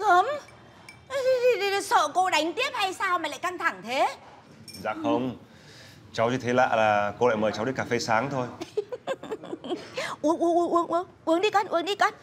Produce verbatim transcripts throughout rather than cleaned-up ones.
Gớm, sợ cô đánh tiếp hay sao mà lại căng thẳng thế? Dạ không, cháu chỉ thấy lạ là cô lại mời cháu đi cà phê sáng thôi. Uống, uống, uống, uống, uống, uống đi con, uống đi con.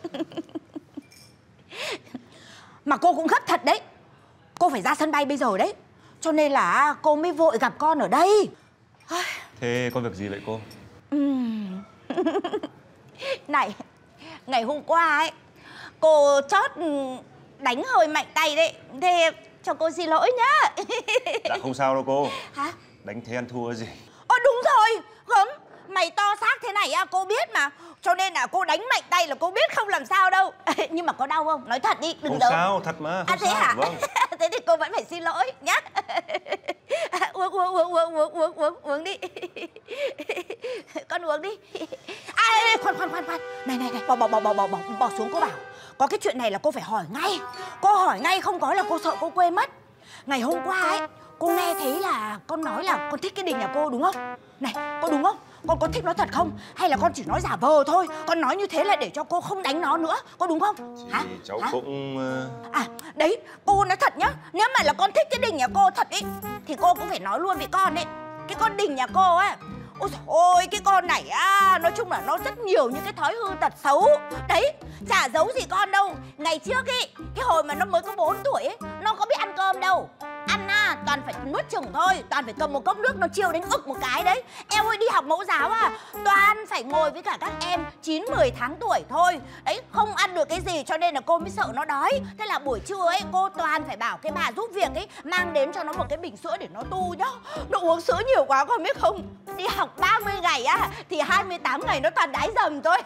Mà cô cũng gấp thật đấy. Cô phải ra sân bay bây giờ đấy. Cho nên là cô mới vội gặp con ở đây. Thế có việc gì vậy cô? Uhm. Này, ngày hôm qua ấy, cô chót đánh hơi mạnh tay đấy. Thế cho cô xin lỗi nhá. Dạ không sao đâu cô. Hả? Đánh thế ăn thua gì. Ồ đúng rồi, Gớm, mày to xác thế này á, cô biết mà. Cho nên là cô đánh mạnh tay là cô biết không làm sao đâu. Nhưng mà có đau không? Nói thật đi, đừng không giấu. Không sao, thật mà, không à, thế sao. hả? Vâng. Thế thì cô vẫn phải xin lỗi nhá. Uống, uống, uống, uống, uống, uống, uống, uống đi. Con uống đi. À, khoan, khoan, khoan, khoan. Này, này, này, bỏ, bỏ, bỏ, bỏ, bỏ, bỏ, bỏ xuống cô bảo. Có cái chuyện này là cô phải hỏi ngay. Cô hỏi ngay, không có là cô sợ cô quên mất. Ngày hôm qua ấy, cô nghe thấy là con nói là con thích cái Đình nhà cô đúng không? Này, có đúng không? Con có thích nó thật không? Hay là con chỉ nói giả vờ thôi? Con nói như thế là để cho cô không đánh nó nữa. Có đúng không? Thì hả? cháu hả? cũng... À, đấy, cô nói thật nhá. Nếu mà là con thích cái Đình nhà cô thật ý, thì cô cũng phải nói luôn với con ấy. Cái con Đình nhà cô ấy, ôi dồi ôi, cái con này á, nói chung là nó rất nhiều những cái thói hư tật xấu. Đấy, chả giấu gì con đâu. Ngày trước ý, cái hồi mà nó mới có bốn tuổi ấy, nó có biết ăn cơm đâu. Ăn à, toàn phải nuốt chửng thôi. Toàn phải cầm một cốc nước nó chiêu đến ực một cái đấy. Em ơi, đi học mẫu giáo à, toàn phải ngồi với cả các em chín mười tháng tuổi thôi. Đấy, không ăn được cái gì cho nên là cô mới sợ nó đói. Thế là buổi trưa ấy, cô toàn phải bảo cái bà giúp việc ấy mang đến cho nó một cái bình sữa để nó tu nhá. Nó uống sữa nhiều quá con biết không? Đi học ba mươi ngày á, thì hai mươi tám ngày nó toàn đái dầm thôi.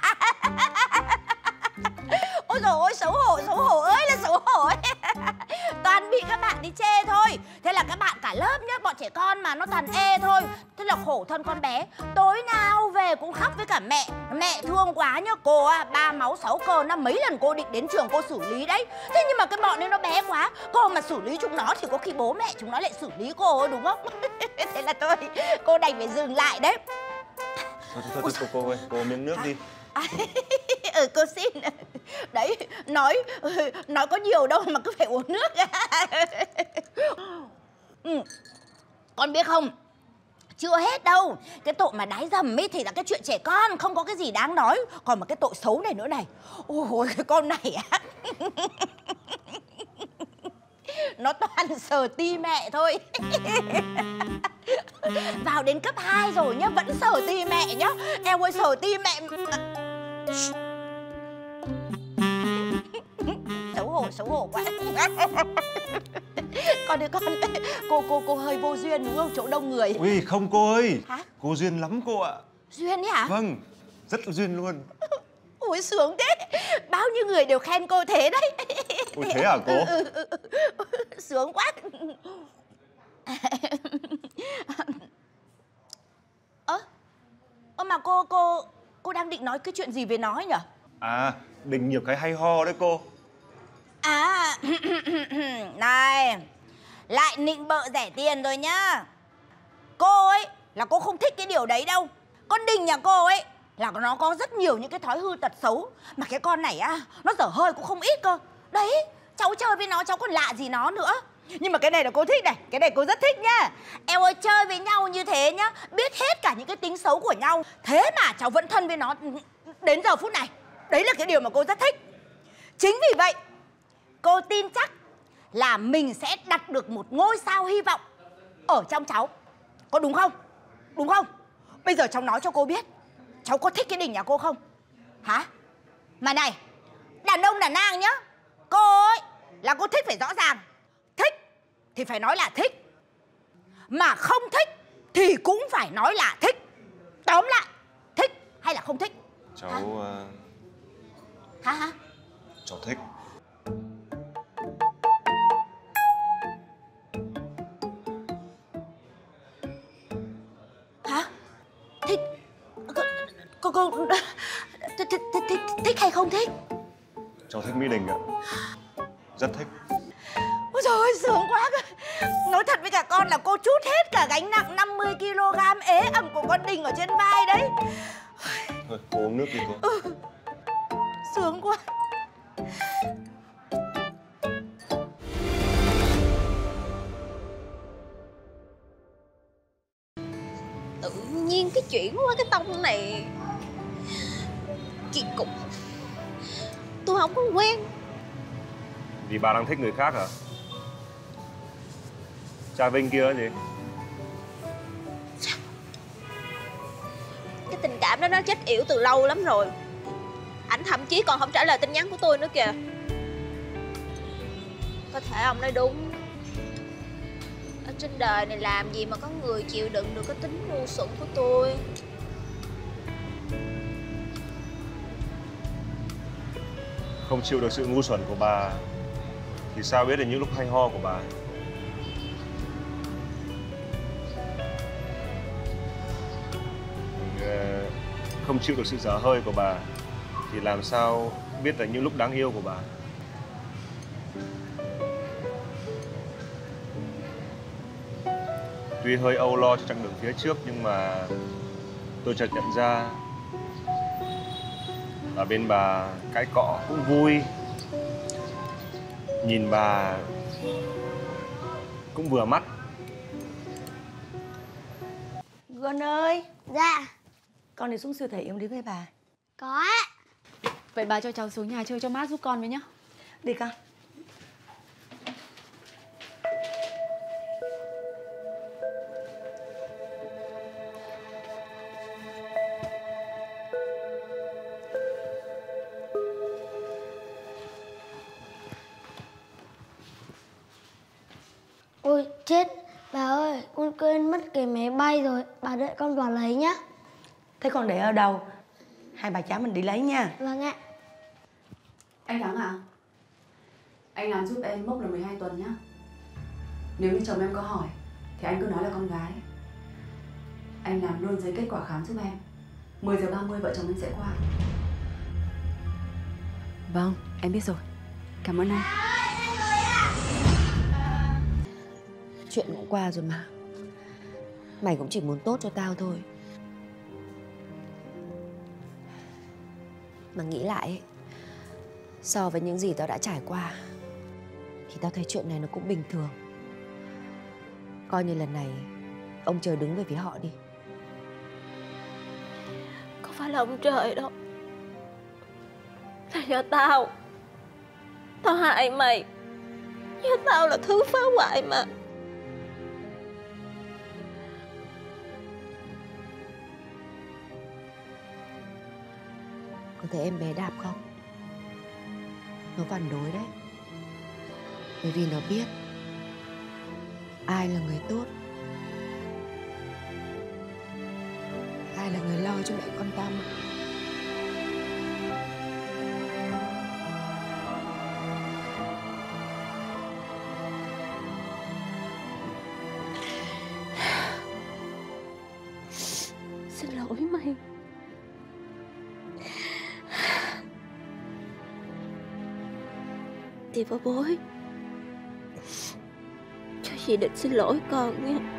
Ôi dồi ôi, xấu hổ, xấu hổ ơi là xấu hổ ấy. Toàn bị các bạn đi chê thôi. Thế là các bạn cả lớp nhá, bọn trẻ con mà nó toàn ê thôi. Thế là khổ thân con bé. Tối nào về cũng khóc với cả mẹ. Mẹ thương quá nhá, cô á, ba máu sáu cơ, nó mấy lần cô định đến trường cô xử lý đấy. Thế nhưng mà cái bọn ấy nó bé quá, cô mà xử lý chúng nó thì có khi bố mẹ chúng nó lại xử lý cô đúng không? Thế là tôi, cô đành phải dừng lại đấy. Thôi, thôi, thôi, cô, cô ơi, cô miếng nước đi. À, ừ, cô xin. Đấy, nói nói có nhiều đâu mà cứ phải uống nước. Ừ. Con biết không, chưa hết đâu. Cái tội mà đái dầm ấy thì là cái chuyện trẻ con, không có cái gì đáng nói. Còn mà cái tội xấu này nữa này, ôi cái con này á, nó toàn sờ ti mẹ thôi. Vào đến cấp hai rồi nhá, vẫn sờ ti mẹ nhá. Em ơi, sờ ti mẹ. Xấu hổ, xấu hổ quá. Con ơi con, cô cô cô hơi vô duyên đúng không? Chỗ đông người. Ui không cô ơi. Hả? Cô duyên lắm cô ạ. Duyên ấy hả? Vâng, rất là duyên luôn. Ui sướng thế. Bao nhiêu người đều khen cô thế đấy. Ui thế hả cô? Ừ, ừ, ừ. Sướng quá. Ơ, ơ mà cô cô cô đang định nói cái chuyện gì về nó ấy nhỉ? À, Đình nhiều cái hay ho đấy cô. À, này, lại nịnh bợ rẻ tiền rồi nhá. Cô ấy là cô không thích cái điều đấy đâu. Con Đình nhà cô ấy là nó có rất nhiều những cái thói hư tật xấu. Mà cái con này á, nó dở hơi cũng không ít cơ. Đấy, cháu chơi với nó cháu còn lạ gì nó nữa. Nhưng mà cái này là cô thích này, cái này cô rất thích nhá. Em ơi, chơi với nhau như thế nhá, biết hết cả những cái tính xấu của nhau, thế mà cháu vẫn thân với nó đến giờ phút này. Đấy là cái điều mà cô rất thích. Chính vì vậy, cô tin chắc là mình sẽ đặt được một ngôi sao hy vọng ở trong cháu. Có đúng không? Đúng không? Bây giờ cháu nói cho cô biết, cháu có thích cái Đình nhà cô không? Hả? Mà này, đàn ông đàn nàng nhá, cô ấy là cô thích phải rõ ràng. Thích thì phải nói là thích, mà không thích thì cũng phải nói là thích. Tóm lại, thích hay là không thích? Cháu... Hả? Uh... Hả hả? Cháu thích. Hả? Thích... Cô... cô... cô... Thích, thích, thích, thích hay không thích? Cháu thích Mỹ Đình ạ. Rất thích. Ôi trời ơi, sướng quá. Nói thật với cả con là cô trút hết cả gánh nặng năm mươi ki lô gam ế ẩm của con Đình ở trên vai đấy. Thôi, cô uống nước đi cô. Ừ. Sướng quá. quen cái chuyện quá cái tông này. Chị cũng tôi không có quen. Vì bà đang thích người khác hả? Cha Vinh kia gì? Cái tình cảm đó nó chết yểu từ lâu lắm rồi. Ảnh thậm chí còn không trả lời tin nhắn của tôi nữa kìa. Có thể ông nói đúng. Ở trên đời này làm gì mà có người chịu đựng được cái tính ngu xuẩn của tôi. Không chịu được sự ngu xuẩn của bà thì sao biết được những lúc hay ho của bà? Không chịu được sự dở hơi của bà thì làm sao biết là những lúc đáng yêu của bà? Tuy hơi âu lo cho chặng đường phía trước nhưng mà tôi chợt nhận ra ở bên bà cái cọ cũng vui, nhìn bà cũng vừa mắt. Con ơi. Dạ. Con đi xuống siêu thị em đi với bà. Có á. Vậy bà cho cháu xuống nhà chơi cho mát giúp con với nhá. Đi con. Ôi chết. Bà ơi, con quên mất cái máy bay rồi. Bà đợi con vào lấy nhá. Thế con để ở đâu? Hai bà cháu mình đi lấy nha. Vâng ạ. Anh Thắng à? Anh làm giúp em mốc là mười hai tuần nhá. Nếu như chồng em có hỏi thì anh cứ nói là con gái. Anh làm luôn giấy kết quả khám giúp em. mười giờ ba mươi vợ chồng anh sẽ qua. Vâng, em biết rồi. Cảm ơn anh. Chuyện cũng qua rồi mà. Mày cũng chỉ muốn tốt cho tao thôi. Mà nghĩ lại ấy, so với những gì tao đã trải qua thì tao thấy chuyện này nó cũng bình thường. Coi như lần này ông trời đứng về phía họ đi. Không phải là ông trời đâu. Là do tao. Tao hại mày. Do tao là thứ phá hoại mà. Có thấy em bé Đạp không? Nó phản đối đấy. Bởi vì nó biết ai là người tốt, ai là người lo cho mẹ con Tâm. Xin lỗi mày. Chị bảo bối, cho chị định xin lỗi con nha.